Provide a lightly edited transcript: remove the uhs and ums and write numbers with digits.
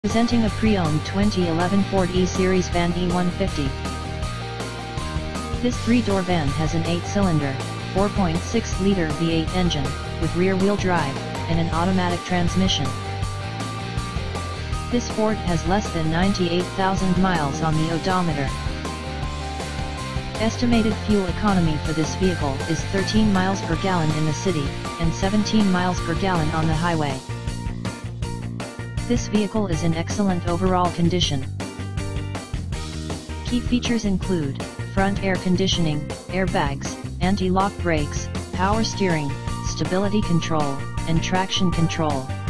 Presenting a pre-owned 2011 Ford E-Series van E-150. This three-door van has an 8-cylinder, 4.6-liter V8 engine, with rear-wheel drive, and an automatic transmission. This Ford has less than 98,000 miles on the odometer. Estimated fuel economy for this vehicle is 13 miles per gallon in the city, and 17 miles per gallon on the highway. This vehicle is in excellent overall condition. Key features include front air conditioning, airbags, anti-lock brakes, power steering, stability control, and traction control.